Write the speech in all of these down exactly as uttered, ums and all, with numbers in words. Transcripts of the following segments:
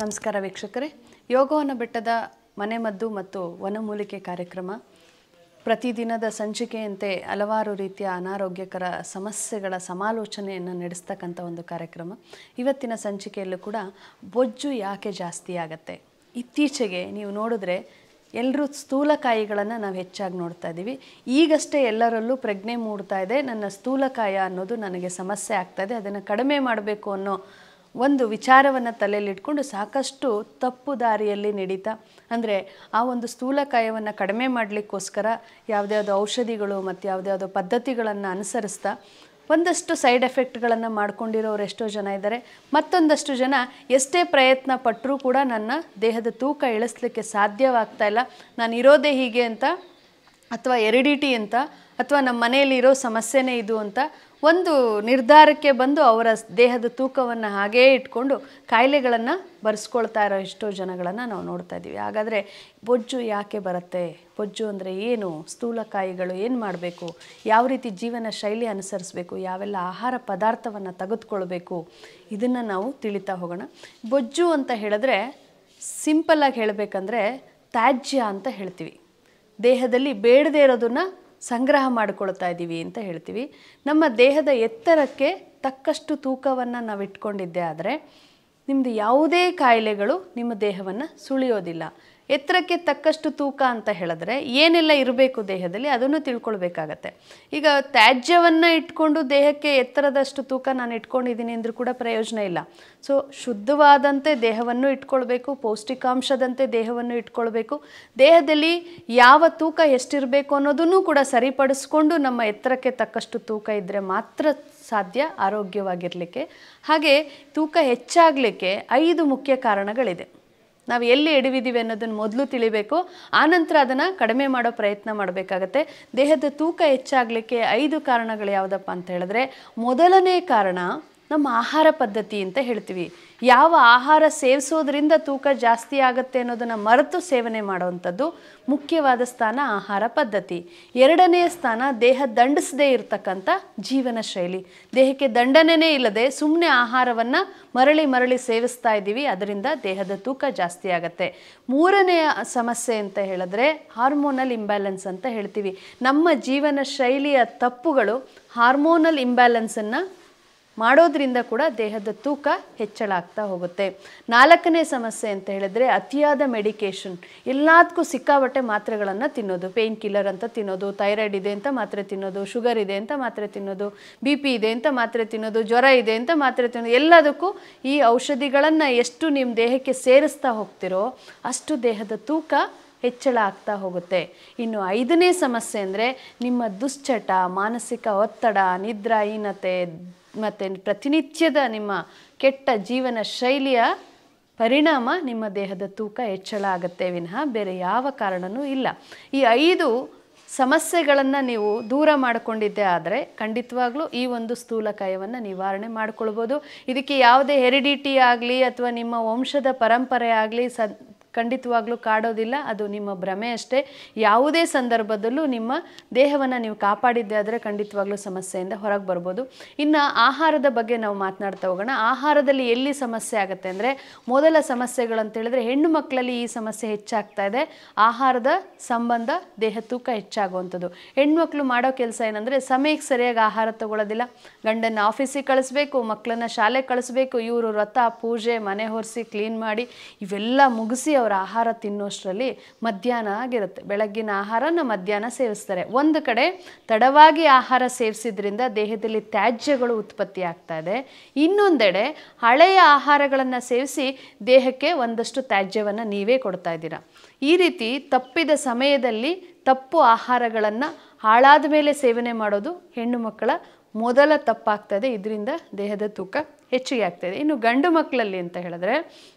ನಮಸ್ಕಾರ ವೀಕ್ಷಕರೇ. ಯೋಗವನ ಬೆಟ್ಟದ ಮನೆಮದ್ದು ಮತ್ತು ವನಮೂಲಿಕೆ ಕಾರ್ಯಕ್ರಮ ಪ್ರತಿದಿನದ ಸಂಚಿಕೆಯಂತೆ ಹಲವಾರು ರೀತಿಯ ಅನಾರೋಗ್ಯಕರ ಸಮಸ್ಯೆಗಳ ಸಮಾಲೋಚನೆಯನ್ನು ನಡೆಸ್ತಕ್ಕಂಥ ಒಂದು ಕಾರ್ಯಕ್ರಮ. ಇವತ್ತಿನ ಸಂಚಿಕೆಯಲ್ಲೂ ಕೂಡ ಬೊಜ್ಜು ಯಾಕೆ ಜಾಸ್ತಿ ಆಗುತ್ತೆ. ಇತ್ತೀಚೆಗೆ ನೀವು ನೋಡಿದ್ರೆ ಎಲ್ಲರೂ ಸ್ಥೂಲಕಾಯಿಗಳನ್ನು ನಾವು ಹೆಚ್ಚಾಗಿ ನೋಡ್ತಾ ಇದ್ದೀವಿ. ಈಗಷ್ಟೇ ಎಲ್ಲರಲ್ಲೂ ಪ್ರಜ್ಞೆ ಮೂಡ್ತಾ ಇದೆ, ನನ್ನ ಸ್ಥೂಲಕಾಯ ಅನ್ನೋದು ನನಗೆ ಸಮಸ್ಯೆ ಆಗ್ತಾ ಇದೆ, ಅದನ್ನು ಕಡಿಮೆ ಮಾಡಬೇಕು ಅನ್ನೋ ಒಂದು ವಿಚಾರವನ್ನು ತಲೆಯಲ್ಲಿ ಇಟ್ಕೊಂಡು ಸಾಕಷ್ಟು ತಪ್ಪು ದಾರಿಯಲ್ಲಿ ನಡೀತಾ, ಅಂದರೆ ಆ ಒಂದು ಸ್ಥೂಲಕಾಯವನ್ನು ಕಡಿಮೆ ಮಾಡಲಿಕ್ಕೋಸ್ಕರ ಯಾವುದ್ಯಾವುದೋ ಔಷಧಿಗಳು ಮತ್ತು ಯಾವುದ್ಯಾವುದೋ ಪದ್ಧತಿಗಳನ್ನು ಅನುಸರಿಸ್ತಾ ಒಂದಷ್ಟು ಸೈಡ್ ಎಫೆಕ್ಟ್ಗಳನ್ನು ಮಾಡ್ಕೊಂಡಿರೋರು ಎಷ್ಟೋ ಜನ ಇದ್ದಾರೆ. ಮತ್ತೊಂದಷ್ಟು ಜನ ಎಷ್ಟೇ ಪ್ರಯತ್ನ ಪಟ್ಟರೂ ಕೂಡ ನನ್ನ ದೇಹದ ತೂಕ ಇಳಿಸ್ಲಿಕ್ಕೆ ಸಾಧ್ಯವಾಗ್ತಾ ಇಲ್ಲ, ನಾನು ಇರೋದೇ ಹೀಗೆ ಅಂತ, ಅಥವಾ ಎರಿಡಿಟಿ ಅಂತ, ಅಥವಾ ನಮ್ಮ ಮನೆಯಲ್ಲಿ ಇರೋ ಸಮಸ್ಯೆನೇ ಇದು ಅಂತ ಒಂದು ನಿರ್ಧಾರಕ್ಕೆ ಬಂದು ಅವರ ದೇಹದ ತೂಕವನ್ನು ಹಾಗೇ ಇಟ್ಕೊಂಡು ಕಾಯಿಲೆಗಳನ್ನು ಬರೆಸ್ಕೊಳ್ತಾ ಇರೋ ಎಷ್ಟೋ ಜನಗಳನ್ನು ನಾವು ನೋಡ್ತಾ ಇದ್ದೀವಿ. ಹಾಗಾದರೆ ಬೊಜ್ಜು ಯಾಕೆ ಬರುತ್ತೆ, ಬೊಜ್ಜು ಅಂದರೆ ಏನು, ಸ್ಥೂಲಕಾಯಿಗಳು ಏನು ಮಾಡಬೇಕು, ಯಾವ ರೀತಿ ಜೀವನ ಶೈಲಿ ಅನುಸರಿಸಬೇಕು, ಯಾವೆಲ್ಲ ಆಹಾರ ಪದಾರ್ಥವನ್ನು ತೆಗೆದುಕೊಳ್ಬೇಕು, ಇದನ್ನು ನಾವು ತಿಳಿತಾ ಹೋಗೋಣ. ಬೊಜ್ಜು ಅಂತ ಹೇಳಿದ್ರೆ ಸಿಂಪಲ್ಲಾಗಿ ಹೇಳಬೇಕಂದ್ರೆ ತ್ಯಾಜ್ಯ ಅಂತ ಹೇಳ್ತೀವಿ. ದೇಹದಲ್ಲಿ ಬೇಡದೇ ಇರೋದನ್ನು ಸಂಗ್ರಹ ಮಾಡಿಕೊಳ್ತಾ ಇದ್ದೀವಿ ಅಂತ ಹೇಳ್ತೀವಿ. ನಮ್ಮ ದೇಹದ ಎತ್ತರಕ್ಕೆ ತಕ್ಕಷ್ಟು ತೂಕವನ್ನು ನಾವು ಇಟ್ಕೊಂಡಿದ್ದೆ ಆದರೆ ನಿಮ್ಮದು ಯಾವುದೇ ಕಾಯಿಲೆಗಳು ನಿಮ್ಮ ದೇಹವನ್ನು ಸುಳಿಯೋದಿಲ್ಲ. ಎತ್ತರಕ್ಕೆ ತಕ್ಕಷ್ಟು ತೂಕ ಅಂತ ಹೇಳಿದ್ರೆ ಏನೆಲ್ಲ ಇರಬೇಕು ದೇಹದಲ್ಲಿ ಅದನ್ನು ತಿಳ್ಕೊಳ್ಬೇಕಾಗತ್ತೆ. ಈಗ ತ್ಯಾಜ್ಯವನ್ನು ಇಟ್ಕೊಂಡು ದೇಹಕ್ಕೆ ಎತ್ತರದಷ್ಟು ತೂಕ ನಾನು ಇಟ್ಕೊಂಡಿದ್ದೀನಿ ಅಂದರೂ ಕೂಡ ಪ್ರಯೋಜನ ಇಲ್ಲ. ಸೊ ಶುದ್ಧವಾದಂತೆ ದೇಹವನ್ನು ಇಟ್ಕೊಳ್ಬೇಕು, ಪೌಷ್ಟಿಕಾಂಶದಂತೆ ದೇಹವನ್ನು ಇಟ್ಕೊಳ್ಬೇಕು. ದೇಹದಲ್ಲಿ ಯಾವ ತೂಕ ಎಷ್ಟಿರಬೇಕು ಅನ್ನೋದನ್ನು ಕೂಡ ಸರಿಪಡಿಸ್ಕೊಂಡು ನಮ್ಮ ಎತ್ತರಕ್ಕೆ ತಕ್ಕಷ್ಟು ತೂಕ ಇದ್ದರೆ ಮಾತ್ರ ಸಾಧ್ಯ ಆರೋಗ್ಯವಾಗಿರಲಿಕ್ಕೆ. ಹಾಗೆ ತೂಕ ಹೆಚ್ಚಾಗಲಿಕ್ಕೆ ಐದು ಮುಖ್ಯ ಕಾರಣಗಳಿದೆ. ನಾವು ಎಲ್ಲಿ ಎಡವಿದ್ದೀವಿ ಅನ್ನೋದನ್ನು ಮೊದಲು ತಿಳಿಬೇಕು, ಆನಂತರ ಅದನ್ನು ಕಡಿಮೆ ಮಾಡೋ ಪ್ರಯತ್ನ ಮಾಡಬೇಕಾಗತ್ತೆ. ದೇಹದ ತೂಕ ಹೆಚ್ಚಾಗಲಿಕ್ಕೆ ಐದು ಕಾರಣಗಳು ಯಾವುದಪ್ಪ ಅಂತ ಹೇಳಿದ್ರೆ, ಮೊದಲನೇ ಕಾರಣ ನಮ್ಮ ಆಹಾರ ಪದ್ಧತಿ ಅಂತ ಹೇಳ್ತೀವಿ. ಯಾವ ಆಹಾರ ಸೇವಿಸೋದ್ರಿಂದ ತೂಕ ಜಾಸ್ತಿ ಆಗುತ್ತೆ ಅನ್ನೋದನ್ನು ಮರೆತು ಸೇವನೆ ಮಾಡುವಂಥದ್ದು ಮುಖ್ಯವಾದ ಸ್ಥಾನ ಆಹಾರ ಪದ್ಧತಿ. ಎರಡನೆಯ ಸ್ಥಾನ ದೇಹ ದಂಡಿಸದೇ ಇರತಕ್ಕಂಥ ಜೀವನ ಶೈಲಿ. ದೇಹಕ್ಕೆ ದಂಡನೆಯೇ ಇಲ್ಲದೆ ಸುಮ್ಮನೆ ಆಹಾರವನ್ನು ಮರಳಿ ಮರಳಿ ಸೇವಿಸ್ತಾ ಇದ್ದೀವಿ, ಅದರಿಂದ ದೇಹದ ತೂಕ ಜಾಸ್ತಿ ಆಗುತ್ತೆ. ಮೂರನೆಯ ಸಮಸ್ಯೆ ಅಂತ ಹೇಳಿದ್ರೆ ಹಾರ್ಮೋನಲ್ ಇಂಬ್ಯಾಲೆನ್ಸ್ ಅಂತ ಹೇಳ್ತೀವಿ. ನಮ್ಮ ಜೀವನ ಶೈಲಿಯ ತಪ್ಪುಗಳು ಹಾರ್ಮೋನಲ್ ಇಂಬ್ಯಾಲೆನ್ಸನ್ನು ಮಾಡೋದ್ರಿಂದ ಕೂಡ ದೇಹದ ತೂಕ ಹೆಚ್ಚಳ ಆಗ್ತಾ ಹೋಗುತ್ತೆ. ನಾಲ್ಕನೇ ಸಮಸ್ಯೆ ಅಂತ ಹೇಳಿದ್ರೆ ಅತಿಯಾದ ಮೆಡಿಕೇಷನ್. ಎಲ್ಲದಕ್ಕೂ ಸಿಕ್ಕಾಬಟ್ಟೆ ಮಾತ್ರೆಗಳನ್ನು ತಿನ್ನೋದು, ಪೇಯ್ನ್ ಕಿಲ್ಲರ್ ಅಂತ ತಿನ್ನೋದು, ಥೈರಾಯ್ಡ್ ಇದೆ ಅಂತ ಮಾತ್ರೆ ತಿನ್ನೋದು, ಶುಗರ್ ಇದೆ ಅಂತ ಮಾತ್ರೆ ತಿನ್ನೋದು, ಬಿ ಪಿ ಇದೆ ಅಂತ ಮಾತ್ರೆ ತಿನ್ನೋದು, ಜ್ವರ ಇದೆ ಅಂತ ಮಾತ್ರೆ ತಿನ್ನೋದು. ಎಲ್ಲದಕ್ಕೂ ಈ ಔಷಧಿಗಳನ್ನು ಎಷ್ಟು ನಿಮ್ಮ ದೇಹಕ್ಕೆ ಸೇರಿಸ್ತಾ ಹೋಗ್ತಿರೋ ಅಷ್ಟು ದೇಹದ ತೂಕ ಹೆಚ್ಚಳ ಆಗ್ತಾ ಹೋಗುತ್ತೆ. ಇನ್ನು ಐದನೇ ಸಮಸ್ಯೆ ಅಂದರೆ ನಿಮ್ಮ ದುಶ್ಚಟ, ಮಾನಸಿಕ ಒತ್ತಡ, ನಿದ್ರಾಹೀನತೆ ಮತ್ತು ಪ್ರತಿನಿತ್ಯದ ನಿಮ್ಮ ಕೆಟ್ಟ ಜೀವನ ಶೈಲಿಯ ಪರಿಣಾಮ ನಿಮ್ಮ ದೇಹದ ತೂಕ ಹೆಚ್ಚಳ ಆಗುತ್ತೆ ವಿನಃ ಬೇರೆ ಯಾವ ಕಾರಣವೂ ಇಲ್ಲ. ಈ ಐದು ಸಮಸ್ಯೆಗಳನ್ನು ನೀವು ದೂರ ಮಾಡಿಕೊಂಡಿದ್ದೆ ಆದರೆ ಖಂಡಿತವಾಗ್ಲೂ ಈ ಒಂದು ಸ್ಥೂಲಕಾಯವನ್ನು ನಿವಾರಣೆ ಮಾಡ್ಕೊಳ್ಬೋದು. ಇದಕ್ಕೆ ಯಾವುದೇ ಹೆರಿಡಿಟಿ ಆಗಲಿ ಅಥವಾ ನಿಮ್ಮ ವಂಶದ ಪರಂಪರೆ ಆಗಲಿ ಸ ಖಂಡಿತವಾಗ್ಲೂ ಕಾಡೋದಿಲ್ಲ, ಅದು ನಿಮ್ಮ ಭ್ರಮೆ ಅಷ್ಟೇ. ಯಾವುದೇ ಸಂದರ್ಭದಲ್ಲೂ ನಿಮ್ಮ ದೇಹವನ್ನು ನೀವು ಕಾಪಾಡಿದ್ದೆ ಆದರೆ ಖಂಡಿತವಾಗ್ಲೂ ಸಮಸ್ಯೆಯಿಂದ ಹೊರಗೆ ಬರ್ಬೋದು. ಇನ್ನು ಆಹಾರದ ಬಗ್ಗೆ ನಾವು ಮಾತನಾಡ್ತಾ ಹೋಗೋಣ. ಆಹಾರದಲ್ಲಿ ಎಲ್ಲಿ ಸಮಸ್ಯೆ ಆಗುತ್ತೆ ಅಂದರೆ, ಮೊದಲ ಸಮಸ್ಯೆಗಳಂತ ಹೇಳಿದ್ರೆ ಹೆಣ್ಣು ಮಕ್ಕಳಲ್ಲಿ ಈ ಸಮಸ್ಯೆ ಹೆಚ್ಚಾಗ್ತಾ ಇದೆ. ಆಹಾರದ ಸಂಬಂಧ ದೇಹ ತೂಕ ಹೆಚ್ಚಾಗುವಂಥದ್ದು. ಹೆಣ್ಮಕ್ಳು ಮಾಡೋ ಕೆಲಸ ಏನಂದರೆ ಸಮಯಕ್ಕೆ ಸರಿಯಾಗಿ ಆಹಾರ ತಗೊಳ್ಳೋದಿಲ್ಲ. ಗಂಡನ ಆಫೀಸಿಗೆ ಕಳಿಸ್ಬೇಕು, ಮಕ್ಕಳನ್ನ ಶಾಲೆಗೆ ಕಳಿಸ್ಬೇಕು, ಇವರು ವ್ರತ ಪೂಜೆ ಮನೆ ಹೊರಿಸಿ ಕ್ಲೀನ್ ಮಾಡಿ ಇವೆಲ್ಲ ಮುಗಿಸಿ ಅವರ ಆಹಾರ ತಿನ್ನೋಷ್ಟರಲ್ಲಿ ಮಧ್ಯಾಹ್ನ ಆಗಿರುತ್ತೆ. ಬೆಳಗ್ಗಿನ ಆಹಾರನ ಮಧ್ಯಾಹ್ನ ಸೇವಿಸ್ತಾರೆ. ಒಂದು ಕಡೆ ತಡವಾಗಿ ಆಹಾರ ಸೇವಿಸಿದ್ರಿಂದ ದೇಹದಲ್ಲಿ ತ್ಯಾಜ್ಯಗಳು ಉತ್ಪತ್ತಿ ಆಗ್ತಾ ಇದೆ, ಇನ್ನೊಂದೆಡೆ ಹಳೆಯ ಆಹಾರಗಳನ್ನು ಸೇವಿಸಿ ದೇಹಕ್ಕೆ ಒಂದಷ್ಟು ತ್ಯಾಜ್ಯವನ್ನು ನೀವೇ ಕೊಡ್ತಾ ಇದ್ದೀರಾ. ಈ ರೀತಿ ತಪ್ಪಿದ ಸಮಯದಲ್ಲಿ ತಪ್ಪು ಆಹಾರಗಳನ್ನು ಹಾಳಾದ ಮೇಲೆ ಸೇವನೆ ಮಾಡೋದು ಹೆಣ್ಣು ಮಕ್ಕಳ ಮೊದಲ ತಪ್ಪಾಗ್ತದೆ. ಇದರಿಂದ ದೇಹದ ತೂಕ ಹೆಚ್ಚಿಗೆ ಆಗ್ತಾಯಿದೆ. ಇನ್ನು ಗಂಡು ಮಕ್ಕಳಲ್ಲಿ ಅಂತ ಹೇಳಿದ್ರೆ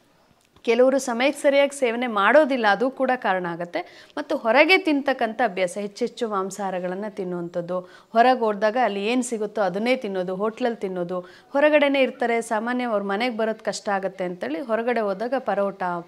ಕೆಲವರು ಸಮಯಕ್ಕೆ ಸರಿಯಾಗಿ ಸೇವನೆ ಮಾಡೋದಿಲ್ಲ, ಅದು ಕೂಡ ಕಾರಣ ಆಗುತ್ತೆ. ಮತ್ತು ಹೊರಗೆ ತಿಂತಕ್ಕಂಥ ಅಭ್ಯಾಸ, ಹೆಚ್ಚೆಚ್ಚು ಮಾಂಸಾಹಾರಗಳನ್ನು ತಿನ್ನುವಂಥದ್ದು, ಹೊರಗೆ ಹೋದಾಗ ಅಲ್ಲಿ ಏನು ಸಿಗುತ್ತೋ ಅದನ್ನೇ ತಿನ್ನೋದು, ಹೋಟ್ಲಲ್ಲಿ ತಿನ್ನೋದು, ಹೊರಗಡೆನೇ ಇರ್ತಾರೆ, ಸಾಮಾನ್ಯ ಅವ್ರ ಮನೆಗೆ ಬರೋದು ಕಷ್ಟ ಆಗುತ್ತೆ ಅಂತೇಳಿ ಹೊರಗಡೆ ಹೋದಾಗ ಪರೋಟ,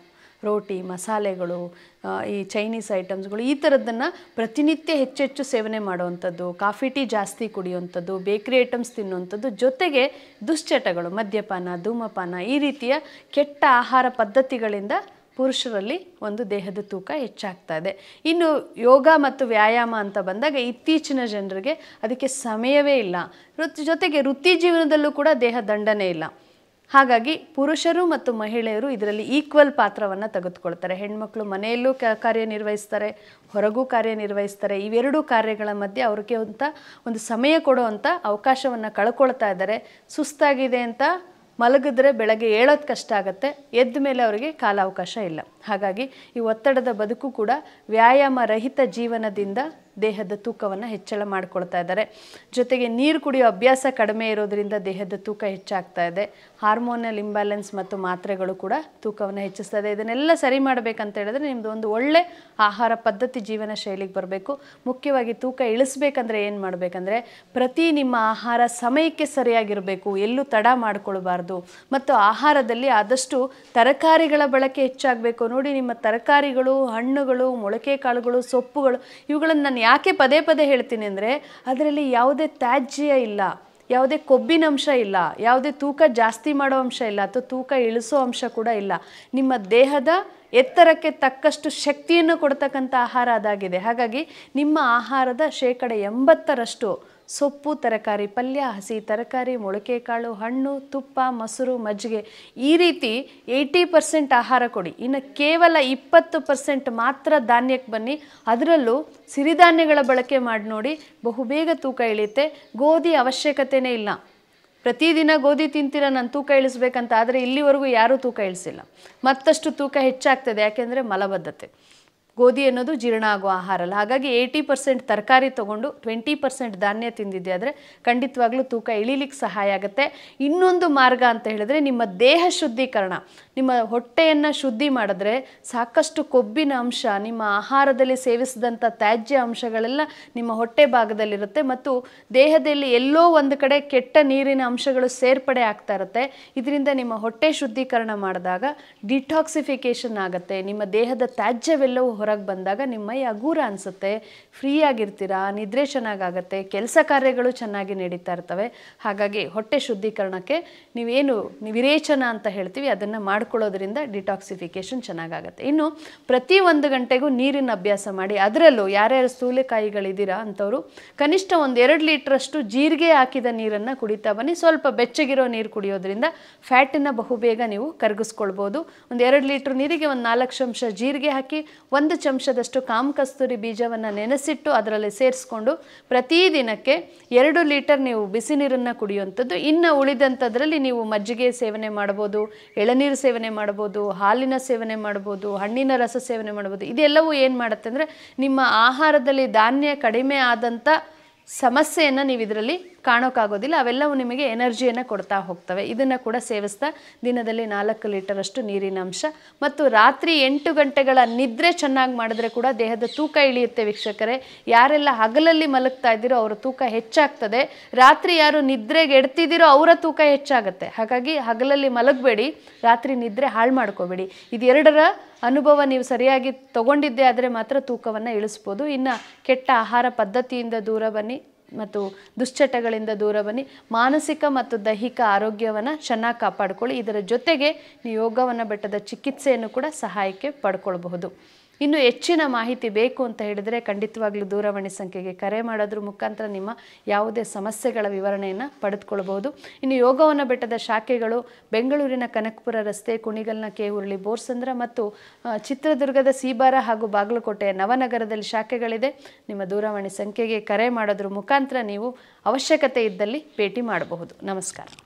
ರೋಟಿ, ಮಸಾಲೆಗಳು, ಈ ಚೈನೀಸ್ ಐಟಮ್ಸ್ಗಳು ಈ ಥರದ್ದನ್ನು ಪ್ರತಿನಿತ್ಯ ಹೆಚ್ಚೆಚ್ಚು ಸೇವನೆ ಮಾಡುವಂಥದ್ದು, ಕಾಫಿ ಟೀ ಜಾಸ್ತಿ ಕುಡಿಯುವಂಥದ್ದು, ಬೇಕ್ರಿ ಐಟಮ್ಸ್ ತಿನ್ನುವಂಥದ್ದು, ಜೊತೆಗೆ ದುಶ್ಚಟಗಳು, ಮದ್ಯಪಾನ, ಧೂಮಪಾನ ಈ ರೀತಿಯ ಕೆಟ್ಟ ಆಹಾರ ಪದ್ಧತಿಗಳಿಂದ ಪುರುಷರಲ್ಲಿ ಒಂದು ದೇಹದ ತೂಕ ಹೆಚ್ಚಾಗ್ತಾ ಇದೆ. ಇನ್ನು ಯೋಗ ಮತ್ತು ವ್ಯಾಯಾಮ ಅಂತ ಬಂದಾಗ ಇತ್ತೀಚಿನ ಜನರಿಗೆ ಅದಕ್ಕೆ ಸಮಯವೇ ಇಲ್ಲ. ವೃತ್ತಿ ಜೊತೆಗೆ ವೃತ್ತಿ ಜೀವನದಲ್ಲೂ ಕೂಡ ದೇಹ ದಂಡನೆ ಇಲ್ಲ. ಹಾಗಾಗಿ ಪುರುಷರು ಮತ್ತು ಮಹಿಳೆಯರು ಇದರಲ್ಲಿ ಈಕ್ವಲ್ ಪಾತ್ರವನ್ನು ತೆಗೆದುಕೊಳ್ತಾರೆ. ಹೆಣ್ಮಕ್ಳು ಮನೆಯಲ್ಲೂ ಕಾರ್ಯನಿರ್ವಹಿಸ್ತಾರೆ, ಹೊರಗೂ ಕಾರ್ಯನಿರ್ವಹಿಸ್ತಾರೆ. ಇವೆರಡೂ ಕಾರ್ಯಗಳ ಮಧ್ಯೆ ಅವ್ರಿಗೆ ಅಂತ ಒಂದು ಸಮಯ ಕೊಡುವಂಥ ಅವಕಾಶವನ್ನು ಕಳ್ಕೊಳ್ತಾ ಇದ್ದಾರೆ. ಸುಸ್ತಾಗಿದೆ ಅಂತ ಮಲಗಿದ್ರೆ ಬೆಳಗ್ಗೆ ಏಳೋದು ಕಷ್ಟ ಆಗುತ್ತೆ, ಎದ್ದ ಮೇಲೆ ಅವರಿಗೆ ಕಾಲಾವಕಾಶ ಇಲ್ಲ. ಹಾಗಾಗಿ ಈ ಒತ್ತಡದ ಬದುಕು ಕೂಡ ವ್ಯಾಯಾಮ ರಹಿತ ಜೀವನದಿಂದ ದೇಹದ ತೂಕವನ್ನು ಹೆಚ್ಚಳ ಮಾಡ್ಕೊಳ್ತಾ ಇದ್ದಾರೆ. ಜೊತೆಗೆ ನೀರು ಕುಡಿಯೋ ಅಭ್ಯಾಸ ಕಡಿಮೆ ಇರೋದರಿಂದ ದೇಹದ ತೂಕ ಹೆಚ್ಚಾಗ್ತಾ ಇದೆ. ಹಾರ್ಮೋನಲ್ ಇಂಬ್ಯಾಲೆನ್ಸ್ ಮತ್ತು ಮಾತ್ರೆಗಳು ಕೂಡ ತೂಕವನ್ನು ಹೆಚ್ಚಿಸ್ತಾ ಇದೆ. ಇದನ್ನೆಲ್ಲ ಸರಿ ಮಾಡಬೇಕಂತ ಹೇಳಿದ್ರೆ ನಿಮ್ಮದು ಒಂದು ಒಳ್ಳೆ ಆಹಾರ ಪದ್ಧತಿ ಜೀವನ ಶೈಲಿಗೆ ಬರಬೇಕು. ಮುಖ್ಯವಾಗಿ ತೂಕ ಇಳಿಸ್ಬೇಕಂದ್ರೆ ಏನು ಮಾಡಬೇಕಂದ್ರೆ ಪ್ರತಿ ನಿಮ್ಮ ಆಹಾರ ಸಮಯಕ್ಕೆ ಸರಿಯಾಗಿರಬೇಕು, ಎಲ್ಲೂ ತಡ ಮಾಡ್ಕೊಳ್ಬಾರ್ದು. ಮತ್ತು ಆಹಾರದಲ್ಲಿ ಆದಷ್ಟು ತರಕಾರಿಗಳ ಬಳಕೆ ಹೆಚ್ಚಾಗಬೇಕು. ನೋಡಿ, ನಿಮ್ಮ ತರಕಾರಿಗಳು, ಹಣ್ಣುಗಳು, ಮೊಳಕೆ ಕಾಳುಗಳು, ಸೊಪ್ಪುಗಳು ಇವುಗಳನ್ನು ನಾನು ಯಾಕೆ ಪದೇ ಪದೇ ಹೇಳ್ತೀನಿ ಅಂದರೆ ಅದರಲ್ಲಿ ಯಾವುದೇ ತ್ಯಾಜ್ಯ ಇಲ್ಲ, ಯಾವುದೇ ಕೊಬ್ಬಿನ ಅಂಶ ಇಲ್ಲ, ಯಾವುದೇ ತೂಕ ಜಾಸ್ತಿ ಮಾಡೋ ಅಂಶ ಇಲ್ಲ, ಅಥವಾ ತೂಕ ಇಳಿಸೋ ಅಂಶ ಕೂಡ ಇಲ್ಲ. ನಿಮ್ಮ ದೇಹದ ಎತ್ತರಕ್ಕೆ ತಕ್ಕಷ್ಟು ಶಕ್ತಿಯನ್ನು ಕೊಡ್ತಕ್ಕಂಥ ಆಹಾರ ಅದಾಗಿದೆ. ಹಾಗಾಗಿ ನಿಮ್ಮ ಆಹಾರದ ಶೇಕಡ ಎಂಬತ್ತರಷ್ಟು ಸೊಪ್ಪು, ತರಕಾರಿ, ಪಲ್ಯ, ಹಸಿ ತರಕಾರಿ, ಮೊಳಕೆ ಕಾಳು, ಹಣ್ಣು, ತುಪ್ಪ, ಮೊಸರು, ಮಜ್ಜಿಗೆ ಈ ರೀತಿ ಏಯ್ಟಿ ಪರ್ಸೆಂಟ್ ಆಹಾರ ಕೊಡಿ. ಇನ್ನು ಕೇವಲ ಇಪ್ಪತ್ತು ಪರ್ಸೆಂಟ್ ಮಾತ್ರ ಧಾನ್ಯಕ್ಕೆ ಬನ್ನಿ. ಅದರಲ್ಲೂ ಸಿರಿಧಾನ್ಯಗಳ ಬಳಕೆ ಮಾಡಿ ನೋಡಿ, ಬಹುಬೇಗ ತೂಕ ಇಳಿಯುತ್ತೆ. ಗೋಧಿ ಅವಶ್ಯಕತೆಯೇ ಇಲ್ಲ. ಪ್ರತಿದಿನ ಗೋಧಿ ತಿಂತೀರ ನಾನು ತೂಕ ಇಳಿಸ್ಬೇಕಂತ, ಆದರೆ ಇಲ್ಲಿವರೆಗೂ ಯಾರೂ ತೂಕ ಇಳಿಸಿಲ್ಲ. ಮತ್ತಷ್ಟು ತೂಕ ಹೆಚ್ಚಾಗ್ತದೆ. ಯಾಕೆಂದರೆ ಮಲಬದ್ಧತೆ. ಗೋಧಿ ಅನ್ನೋದು ಜೀರ್ಣ ಆಗೋ ಆಹಾರ ಅಲ್ಲ. ಹಾಗಾಗಿ ಏಯ್ಟಿ ಪರ್ಸೆಂಟ್ ತರಕಾರಿ ತೊಗೊಂಡು ಟ್ವೆಂಟಿ ಪರ್ಸೆಂಟ್ ಧಾನ್ಯ ತಿಂದಿದ್ದೆ ಆದರೆ ಖಂಡಿತವಾಗ್ಲೂ ತೂಕ ಇಳಿಲಿಕ್ಕೆ ಸಹಾಯ ಆಗುತ್ತೆ. ಇನ್ನೊಂದು ಮಾರ್ಗ ಅಂತ ಹೇಳಿದ್ರೆ ನಿಮ್ಮ ದೇಹ ಶುದ್ಧೀಕರಣ. ನಿಮ್ಮ ಹೊಟ್ಟೆಯನ್ನು ಶುದ್ಧಿ ಮಾಡಿದ್ರೆ ಸಾಕಷ್ಟು ಕೊಬ್ಬಿನ ಅಂಶ, ನಿಮ್ಮ ಆಹಾರದಲ್ಲಿ ಸೇವಿಸಿದಂಥ ತ್ಯಾಜ್ಯ ಅಂಶಗಳೆಲ್ಲ ನಿಮ್ಮ ಹೊಟ್ಟೆ ಭಾಗದಲ್ಲಿರುತ್ತೆ ಮತ್ತು ದೇಹದಲ್ಲಿ ಎಲ್ಲೋ ಒಂದು ಕಡೆ ಕೆಟ್ಟ ನೀರಿನ ಅಂಶಗಳು ಸೇರ್ಪಡೆ ಆಗ್ತಾ ಇರುತ್ತೆ. ಇದರಿಂದ ನಿಮ್ಮ ಹೊಟ್ಟೆ ಶುದ್ಧೀಕರಣ ಮಾಡಿದಾಗ ಡಿಟಾಕ್ಸಿಫಿಕೇಷನ್ ಆಗುತ್ತೆ. ನಿಮ್ಮ ದೇಹದ ತ್ಯಾಜ್ಯವೆಲ್ಲವೂ ಹೊರಗೆ ಬಂದಾಗ ನಿಮ್ಮ ಮೈ ಹಗೂರ ಅನಿಸುತ್ತೆ, ಫ್ರೀ ಆಗಿರ್ತೀರಾ, ನಿದ್ರೆ ಚೆನ್ನಾಗಾಗತ್ತೆ, ಕೆಲಸ ಕಾರ್ಯಗಳು ಚೆನ್ನಾಗಿ ನಡೀತಾ ಇರ್ತವೆ. ಹಾಗಾಗಿ ಹೊಟ್ಟೆ ಶುದ್ಧೀಕರಣಕ್ಕೆ ನೀವೇನು ವಿರೇಚನ ಅಂತ ಹೇಳ್ತೀವಿ ಅದನ್ನು ಮಾಡ್ಕೊಳ್ಳೋದ್ರಿಂದ ಡಿಟಾಕ್ಸಿಫಿಕೇಷನ್ ಚೆನ್ನಾಗಾಗತ್ತೆ. ಇನ್ನು ಪ್ರತಿ ಒಂದು ಗಂಟೆಗೂ ನೀರಿನ ಅಭ್ಯಾಸ ಮಾಡಿ. ಅದರಲ್ಲೂ ಯಾರ್ಯಾರು ಸ್ಥೂಲಕಾಯಿಗಳಿದ್ದೀರಾ ಅಂಥವ್ರು ಕನಿಷ್ಠ ಒಂದು ಎರಡು ಲೀಟ್ರಷ್ಟು ಜೀರಿಗೆ ಹಾಕಿದ ನೀರನ್ನು ಕುಡಿತಾ ಬನ್ನಿ. ಸ್ವಲ್ಪ ಬೆಚ್ಚಗಿರೋ ನೀರು ಕುಡಿಯೋದ್ರಿಂದ ಫ್ಯಾಟನ್ನು ಬಹುಬೇಗ ನೀವು ಕರಗಿಸ್ಕೊಳ್ಬೋದು. ಒಂದು ಎರಡು ಲೀಟ್ರ್ ನೀರಿಗೆ ಒಂದು ನಾಲ್ಕು ಚಮಚ ಜೀರಿಗೆ ಹಾಕಿ ಒಂದು ಚಮಚದಷ್ಟು ಕಾಮಕಸ್ತೂರಿ ಬೀಜವನ್ನು ನೆನೆಸಿಟ್ಟು ಅದರಲ್ಲಿ ಸೇರಿಸ್ಕೊಂಡು ಪ್ರತಿದಿನಕ್ಕೆ ಎರಡು ಲೀಟರ್ ನೀವು ಬಿಸಿ ನೀರನ್ನು ಕುಡಿಯುವಂಥದ್ದು. ಇನ್ನು ಉಳಿದಂಥದ್ರಲ್ಲಿ ನೀವು ಮಜ್ಜಿಗೆ ಸೇವನೆ ಮಾಡ್ಬೋದು, ಎಳನೀರು ಸೇವನೆ ಮಾಡ್ಬೋದು, ಹಾಲಿನ ಸೇವನೆ ಮಾಡ್ಬೋದು, ಹಣ್ಣಿನ ರಸ ಸೇವನೆ ಮಾಡ್ಬೋದು. ಇದೆಲ್ಲವೂ ಏನು ಮಾಡುತ್ತೆ ಅಂದರೆ ನಿಮ್ಮ ಆಹಾರದಲ್ಲಿ ಧಾನ್ಯ ಕಡಿಮೆ ಆದಂಥ ಸಮಸ್ಯೆಯನ್ನು ನೀವು ಇದರಲ್ಲಿ ಕಾಣೋಕ್ಕಾಗೋದಿಲ್ಲ. ಅವೆಲ್ಲವೂ ನಿಮಗೆ ಎನರ್ಜಿಯನ್ನು ಕೊಡ್ತಾ ಹೋಗ್ತವೆ. ಇದನ್ನು ಕೂಡ ಸೇವಿಸ್ತಾ ದಿನದಲ್ಲಿ ನಾಲ್ಕು ಲೀಟರಷ್ಟು ನೀರಿನ ಅಂಶ ಮತ್ತು ರಾತ್ರಿ ಎಂಟು ಗಂಟೆಗಳ ನಿದ್ರೆ ಚೆನ್ನಾಗಿ ಮಾಡಿದ್ರೆ ಕೂಡ ದೇಹದ ತೂಕ ಇಳಿಯುತ್ತೆ. ವೀಕ್ಷಕರೇ, ಯಾರೆಲ್ಲ ಹಗಲಲ್ಲಿ ಮಲಗ್ತಾ ಇದ್ದೀರೋ ಅವರ ತೂಕ ಹೆಚ್ಚಾಗ್ತದೆ. ರಾತ್ರಿ ಯಾರು ನಿದ್ರೆಗೆ ಎಡ್ತಿದ್ದೀರೋ ಅವರ ತೂಕ ಹೆಚ್ಚಾಗುತ್ತೆ. ಹಾಗಾಗಿ ಹಗಲಲ್ಲಿ ಮಲಗಬೇಡಿ, ರಾತ್ರಿ ನಿದ್ರೆ ಹಾಳು ಮಾಡ್ಕೋಬೇಡಿ. ಇದೆರಡರ ಅನುಭವ ನೀವು ಸರಿಯಾಗಿ ತಗೊಂಡಿದ್ದೆ ಆದರೆ ಮಾತ್ರ ತೂಕವನ್ನು ಇಳಿಸ್ಬೋದು. ಇನ್ನು ಕೆಟ್ಟ ಆಹಾರ ಪದ್ಧತಿಯಿಂದ ದೂರ ಬನ್ನಿ ಮತ್ತು ದುಶ್ಚಟಗಳಿಂದ ದೂರ ಬನ್ನಿ. ಮಾನಸಿಕ ಮತ್ತು ದೈಹಿಕ ಆರೋಗ್ಯವನ್ನು ಚೆನ್ನಾಗಿ ಕಾಪಾಡಿಕೊಳ್ಳಿ. ಇದರ ಜೊತೆಗೆ ನೀವು ಯೋಗವನ ಬೆಟ್ಟದ ಚಿಕಿತ್ಸೆಯನ್ನು ಕೂಡ ಸಹಾಯಕ್ಕೆ ಪಡ್ಕೊಳ್ಬಹುದು. ಇನ್ನು ಹೆಚ್ಚಿನ ಮಾಹಿತಿ ಬೇಕು ಅಂತ ಹೇಳಿದರೆ ಖಂಡಿತವಾಗ್ಲೂ ದೂರವಾಣಿ ಸಂಖ್ಯೆಗೆ ಕರೆ ಮಾಡೋದ್ರ ಮುಖಾಂತರ ನಿಮ್ಮ ಯಾವುದೇ ಸಮಸ್ಯೆಗಳ ವಿವರಣೆಯನ್ನು ಪಡೆದುಕೊಳ್ಬಹುದು. ಇನ್ನು ಯೋಗವನ ಬೆಟ್ಟದ ಶಾಖೆಗಳು ಬೆಂಗಳೂರಿನ ಕನಕಪುರ ರಸ್ತೆ, ಕುಣಿಗಲ್ನ ಕೆ ಉರುಳಿ ಬೋರ್ಸಂದ್ರ ಮತ್ತು ಚಿತ್ರದುರ್ಗದ ಸೀಬಾರ ಹಾಗೂ ಬಾಗಲಕೋಟೆಯ ನವನಗರದಲ್ಲಿ ಶಾಖೆಗಳಿದೆ. ನಿಮ್ಮ ದೂರವಾಣಿ ಸಂಖ್ಯೆಗೆ ಕರೆ ಮಾಡೋದ್ರ ಮುಖಾಂತರ ನೀವು ಅವಶ್ಯಕತೆ ಇದ್ದಲ್ಲಿ ಭೇಟಿ ಮಾಡಬಹುದು. ನಮಸ್ಕಾರ.